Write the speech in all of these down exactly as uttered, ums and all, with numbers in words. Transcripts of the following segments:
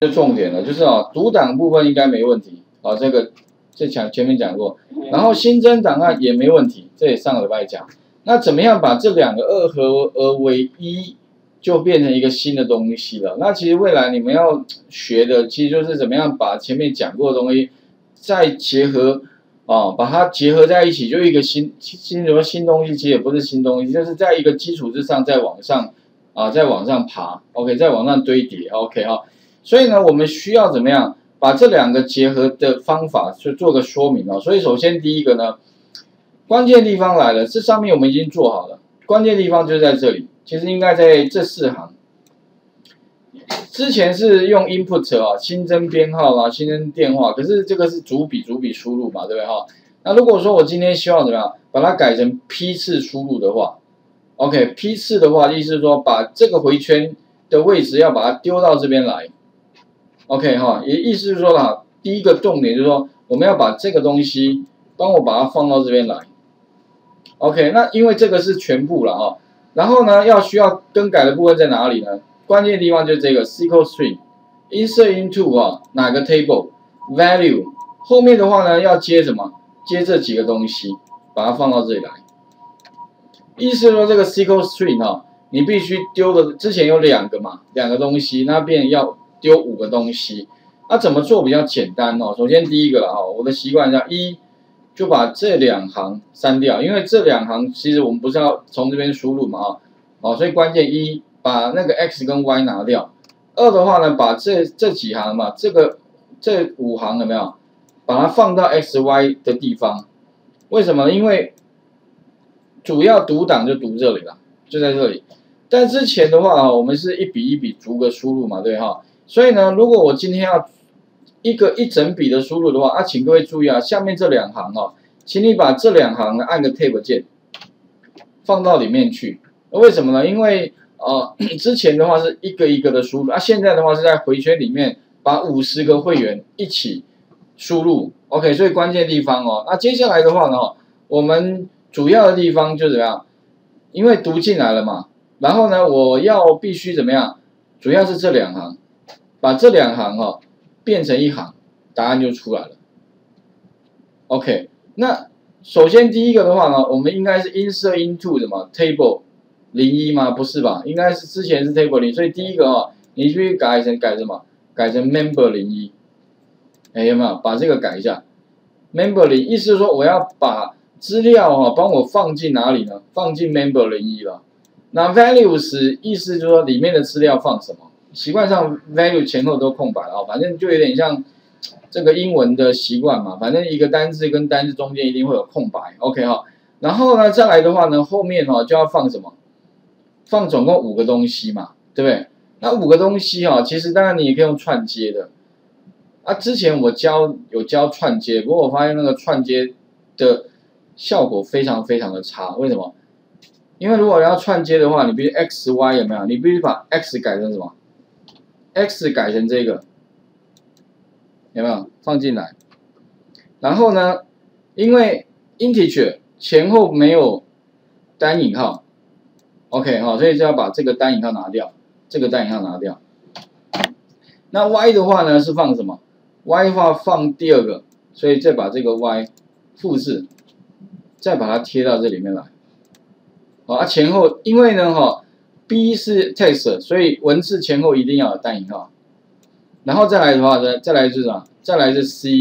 就重点了，就是啊，读档部分应该没问题啊，这个这前前面讲过，然后新增档案也没问题，这也上个礼拜讲。那怎么样把这两个二合而为一，就变成一个新的东西了？那其实未来你们要学的，其实就是怎么样把前面讲过的东西再结合啊，把它结合在一起，就一个新新什么新东西，其实也不是新东西，就是在一个基础之上再往上啊，再往上爬 ，OK， 再往上堆叠 ，OK 哈。所以呢，我们需要怎么样把这两个结合的方法去做个说明哦。所以首先第一个呢。关键地方来了，这上面我们已经做好了，关键地方就在这里，其实应该在这四行。之前是用 input 啊，新增编号啦，新增电话，可是这个是逐笔逐笔输入嘛，对不对哈？那如果说我今天希望怎么样，把它改成批次输入的话 ，OK， 批次的话，意思是说把这个回圈的位置要把它丢到这边来 ，OK 哈，也意思是说啦，第一个重点就是说我们要把这个东西帮我把它放到这边来。OK， 那因为这个是全部了哈，然后呢，要需要更改的部分在哪里呢？关键地方就是这个 S Q L string insert into 啊哪个 table value 后面的话呢要接什么？接这几个东西，把它放到这里来。意思说这个 S Q L string 哈，你必须丢的之前有两个嘛，两个东西，那变要丢五个东西。那怎么做比较简单哦？首先第一个了哈，我的习惯叫一。就把这两行删掉，因为这两行其实我们不是要从这边输入嘛啊，哦，所以关键一把那个 x 跟 y 拿掉，二的话呢，把这这几行嘛，这个这五行有没有，把它放到 x y 的地方？为什么？因为主要读档就读这里了，就在这里。但之前的话啊，我们是一笔一笔逐个输入嘛，对哈。所以呢，如果我今天要一个一整笔的输入的话，啊，请各位注意啊，下面这两行哦，请你把这两行呢按个 Tab 键，放到里面去。为什么呢？因为呃之前的话是一个一个的输入，啊，现在的话是在回圈里面把五十个会员一起输入 ，OK， 所以关键地方哦，那接下来的话呢，我们主要的地方就怎么样？因为读进来了嘛，然后呢，我要必须怎么样？主要是这两行，把这两行哈、哦。变成一行，答案就出来了。OK， 那首先第一个的话呢，我们应该是 insert into 什么 table 零一吗？不是吧？应该是之前是 table 零，所以第一个啊，你必须改成改什么？改成 member 零一。哎，有没有？把这个改一下 ，member 零，意思是说我要把资料哈、啊、帮我放进哪里呢？放进 member 零一了。那 values 意思就是说里面的资料放什么？习惯上 value 前后都空白了啊，反正就有点像这个英文的习惯嘛，反正一个单字跟单字中间一定会有空白 ，OK 哈。然后呢，再来的话呢，后面哈就要放什么？放总共五个东西嘛，对不对？那五个东西哈，其实当然你也可以用串接的。啊，之前我教有教串接，不过我发现那个串接的效果非常非常的差，为什么？因为如果要串接的话，你必须 x y 有没有？你必须把 x 改成什么？ x 改成这个，有没有放进来？然后呢，因为 integer 前后没有单引号 ，OK 好，所以就要把这个单引号拿掉，这个单引号拿掉。那 y 的话呢是放什么 ？y 的话放第二个，所以再把这个 y 复制，再把它贴到这里面来。好，啊前后，因为呢哈。B 是 text， 所以文字前后一定要有单引号，然后再来的话呢，再来是什么？再来是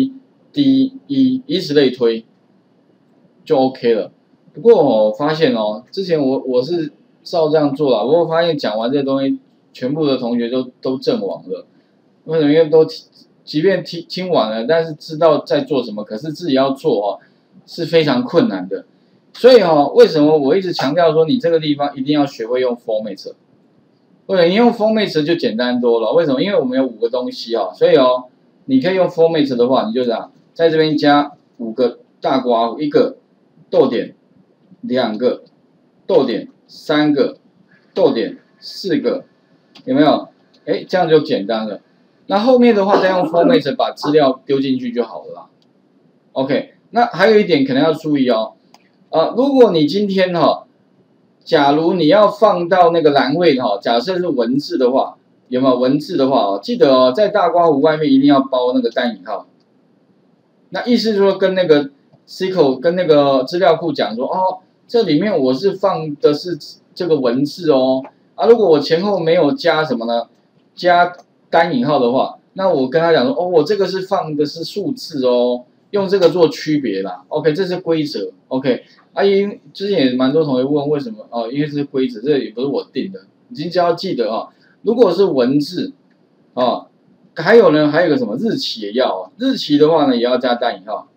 C、D、E， 以此类推，就 OK 了。不过、哦、我发现哦，之前我我是照这样做了，不过我发现讲完这东西，全部的同学都都阵亡了。为什么？因为都即便听听完了，但是知道在做什么，可是自己要做哦，是非常困难的。所以哦，为什么我一直强调说你这个地方一定要学会用 format？ 对，你用 format 就简单多了。为什么？因为我们有五个东西哦，所以哦，你可以用 format 的话，你就这样，在这边加五个大括弧，一个逗点，两个逗点，三个逗点，四个，有没有？哎，这样就简单了。那后面的话再用 format 把资料丢进去就好了啦。OK， 那还有一点可能要注意哦。啊，如果你今天哈、哦，假如你要放到那个栏位哈，假设是文字的话， 有没有文字的话哦，记得哦，在大刮弧外面一定要包那个单引号。那意思就是说跟那个 S Q L 跟那个资料库讲说，哦，这里面我是放的是这个文字哦，啊，如果我前后没有加什么呢？加单引号的话，那我跟他讲说，哦，我这个是放的是数字哦，用这个做区别啦。OK， 这是规则。OK， 啊，因之前也蛮多同学问为什么哦，因为这是规则，这也不是我定的，你只要记得啊，如果是文字，哦。还有呢，还有个什么日期也要啊，日期的话呢也要加单引号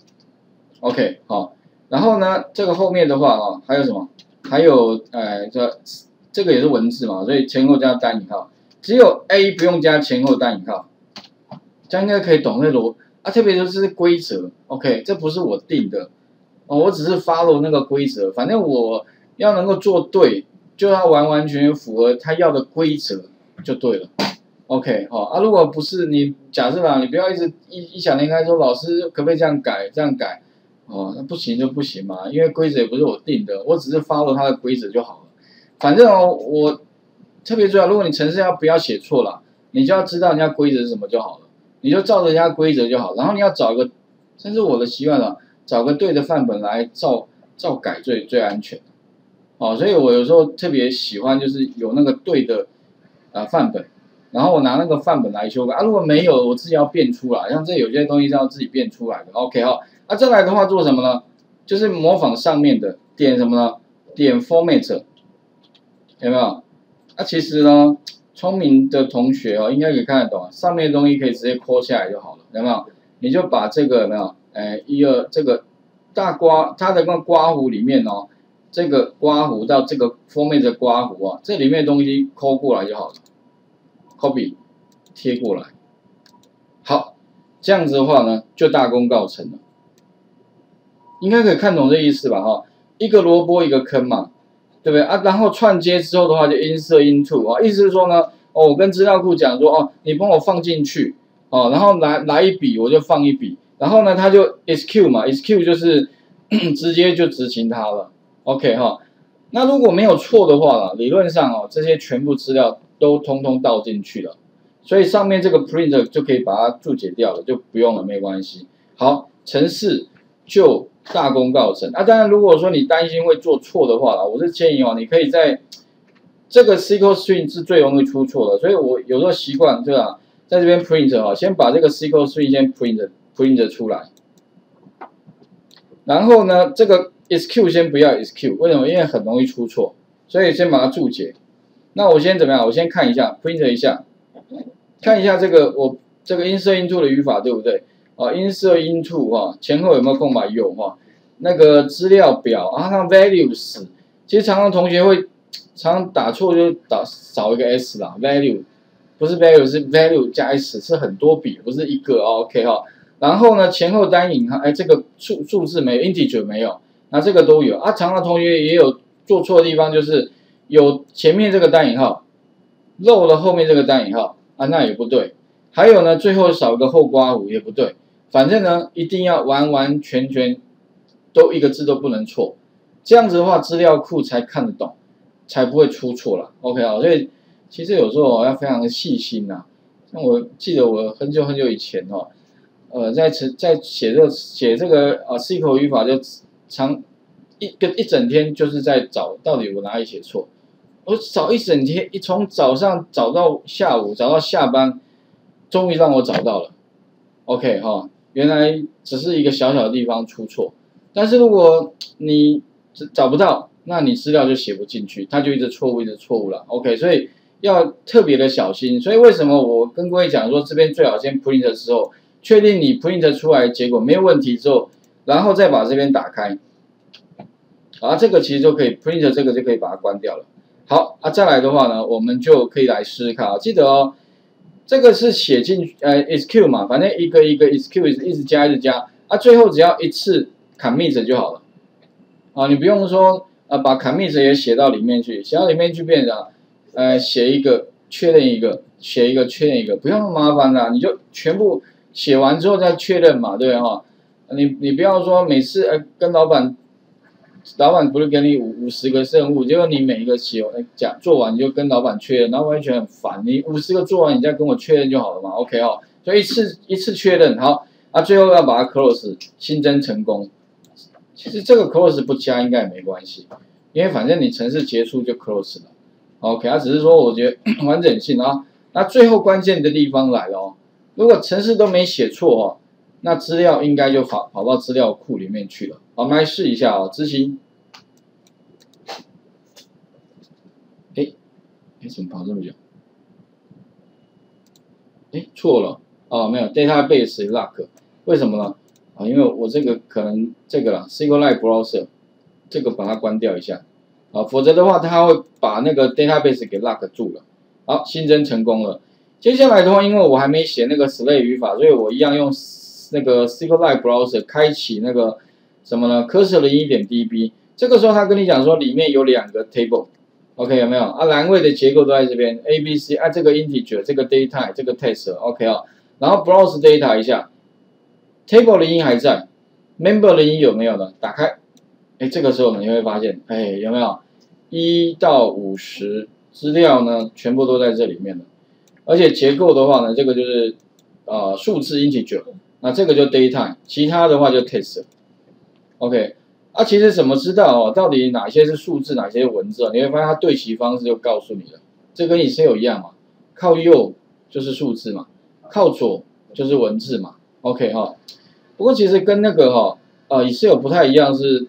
，OK 好、哦，然后呢这个后面的话啊、哦、还有什么？还有呃这这个也是文字嘛，所以前后加单引号，只有 A 不用加前后单引号，这样应该可以懂那逻啊，特别就是规则 ，OK 这不是我定的哦，我只是 follow 那个规则，反正我要能够做对，就要完完全全符合他要的规则就对了。OK， 好、哦、啊，如果不是你假设啦，你不要一直一一小年开说老师可不可以这样改这样改，哦，那不行就不行嘛，因为规则也不是我定的，我只是 follow 它的规则就好了。反正哦，我特别重要，如果你程式要不要写错了，你就要知道人家规则是什么就好了，你就照着人家规则就好，然后你要找一个，这是我的习惯了，找个对的范本来照照改最最安全。哦，所以我有时候特别喜欢就是有那个对的啊、呃、范本。然后我拿那个范本来修改啊，如果没有，我自己要变出来。像这有些东西是要自己变出来的。OK 哈、哦，啊再来的话做什么呢？就是模仿上面的，点什么呢？点 format， 有没有？啊其实呢，聪明的同学哦，应该可以看得懂，上面的东西可以直接抠下来就好了，有没有？你就把这个有没有？哎，一二这个大刮它的那个刮弧里面哦，这个刮弧到这个 format 的刮弧啊，这里面的东西抠过来就好了。copy 贴过来，好，这样子的话呢，就大功告成了。应该可以看懂这意思吧？哈，一个萝卜一个坑嘛，对不对啊？然后串接之后的话就 insert into 啊，意思是说呢，哦，我跟资料库讲说，哦，你帮我放进去，哦，然后来来一笔我就放一笔，然后呢，它就 execute 嘛 ，execute 就是直接就执行它了。OK 哈，那如果没有错的话啦，理论上哦，这些全部资料都通通倒进去了，所以上面这个 print 就可以把它注解掉了，就不用了，没关系。好，程式就大功告成啊。当然，如果说你担心会做错的话啦，我是建议哦，你可以在这个 S Q L string 是最容易出错的，所以我有时候习惯对吧，在这边 print 啊，先把这个 S Q L string 先 print print 出来，然后呢，这个 execute 先不要 execute， 为什么？因为很容易出错，所以先把它注解。那我先怎么样？我先看一下 print 一下，看一下这个我这个 insert into 的语法对不对？啊 ，insert into 哈、啊，前后有没有空白？有哈、啊。那个资料表啊，那 values， 其实常常同学会常常打错就打少一个 s 啦 ，value 不是 value 是 value 加 s， 是很多笔，不是一个、哦、OK 哈、哦。然后呢，前后单引号，哎，这个数数字没有 ，integer 没有，那这个都有啊。常常同学也有做错的地方，就是有前面这个单引号，漏了后面这个单引号啊，那也不对。还有呢，最后少个后刮弧也不对。反正呢，一定要完完全全都一个字都不能错，这样子的话，资料库才看得懂，才不会出错了。OK 啊，所以其实有时候要非常的细心呐。像我记得我很久很久以前哦。呃，在在写这个写这个呃 S Q L 语法就长一个一整天就是在找到底我哪里写错，我找一整天，一从早上找到下午，找到下班，终于让我找到了。OK 哈，原来只是一个小小的地方出错，但是如果你找不到，那你资料就写不进去，它就一直错误一直错误了。OK， 所以要特别的小心。所以为什么我跟各位讲说这边最好先 print 的时候。确定你 print 出来结果没有问题之后，然后再把这边打开，啊，这个其实就可以 print 这个就可以把它关掉了。好啊，再来的话呢，我们就可以来试试看啊。记得哦，这个是写进呃 execute 嘛，反正一个一个 execute 一直加一直加啊，最后只要一次 commit 就好了。啊，你不用说啊把 commit 也写到里面去，写到里面去变成呃写一个确认一个，写一个确认一个，不用那么麻烦啦，你就全部。写完之后再确认嘛，对哈，你你不要说每次呃跟老板老板不是给你五五十个任务，结果你每一个写讲做完你就跟老板确认，老板会觉得很烦。你五十个做完，你再跟我确认就好了嘛 ，OK 哦，就一次一次确认好，啊，最后要把它 close 新增成功。其实这个 close 不加应该也没关系，因为反正你程式结束就 close 了 ，OK， 它只是说我觉得完整性啊。那最后关键的地方来了哦，如果程式都没写错哦。那资料应该就跑跑到资料库里面去了。好，我们来试一下哦，执行。哎，哎，怎么跑这么久？哎，错了，哦，没有 ，database lock， 为什么呢？啊，因为我这个可能这个啦 ，SQLite Browser， 这个把它关掉一下，啊，否则的话它会把那个 database 给 lock 住了。好，新增成功了。接下来的话，因为我还没写那个 slave 语法，所以我一样用。那个 SQLite Browser 开启那个什么呢 ？Cursor 零一点 D B， 这个时候他跟你讲说里面有两个 table，OK 有没有？啊，栏位的结构都在这边 ，A B C 啊，这个 integer， 这个 data， 这个 text，OK 哦，然后 browse data 一下 ，table 零一还在 ，member 零一有没有呢？打开，哎，这个时候你会发现，哎，有没有？一到五十资料呢，全部都在这里面了，而且结构的话呢，这个就是呃数字 integer。那这个就 data， 其他的话就 text。OK， 啊，其实怎么知道哦？到底哪些是数字，哪些是文字啊？你会发现它对齐方式就告诉你了。这跟 Excel 一样嘛，靠右就是数字嘛，靠左就是文字嘛。OK 哈、哦，不过其实跟那个哈、哦，呃 Excel 不太一样，是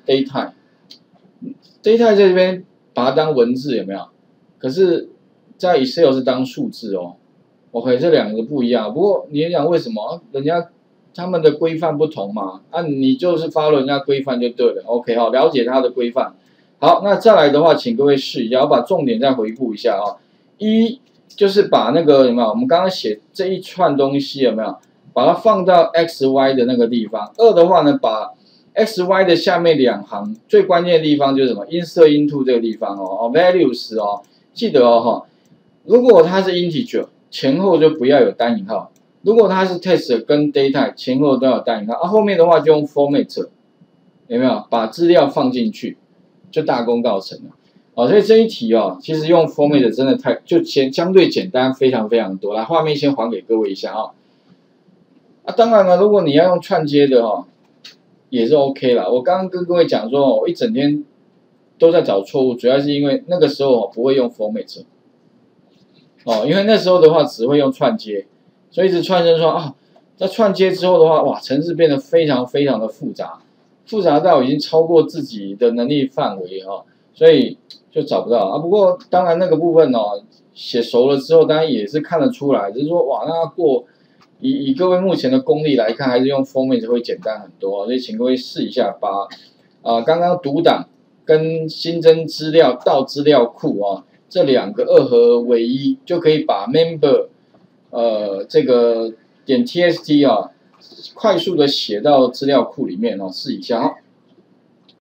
data。data 在这边把它当文字有没有？可是，在 Excel 是当数字哦。OK， 这两个不一样。不过你也讲为什么人家？他们的规范不同嘛，啊，你就是 follow 人家规范就对了 ，OK 好，了解它的规范。好，那再来的话，请各位试一下，我把重点再回顾一下啊、哦。一就是把那个有没有，我们刚刚写这一串东西有没有，把它放到 X Y 的那个地方。二的话呢，把 X Y 的下面两行最关键的地方就是什么 ，insert into 这个地方哦，哦 values 哦，记得哦哈，如果它是 integer， 前后就不要有单引号。如果它是 text 跟 data 前后都有单引号，啊，后面的话就用 format， 有没有？把资料放进去，就大功告成了。哦，所以这一题哦，其实用 format 真的太就简相对简单非常非常多。来，画面先还给各位一下啊、哦。啊，当然了，如果你要用串接的哦，也是 OK 啦。我刚刚跟各位讲说，我一整天都在找错误，主要是因为那个时候不会用 format， 哦，因为那时候的话只会用串接。所以一直串生说啊，在串接之后的话，哇，程式变得非常非常的复杂，复杂到已经超过自己的能力范围哈、哦，所以就找不到啊。不过当然那个部分哦，写熟了之后，当然也是看得出来，就是说哇，那过以以各位目前的功力来看，还是用 format 会简单很多、哦，所以请各位试一下，把啊、呃、刚刚读档跟新增资料到资料库啊、哦、这两个二合为一，就可以把 member。呃，这个点 txt 啊，快速的写到资料库里面哦，试一下哈。